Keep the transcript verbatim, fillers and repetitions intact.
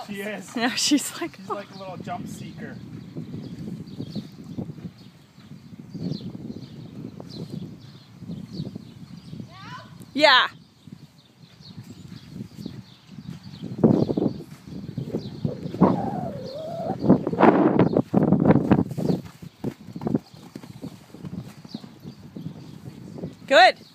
She is. No, she's like... She's like a little jump seeker. Yeah. Good.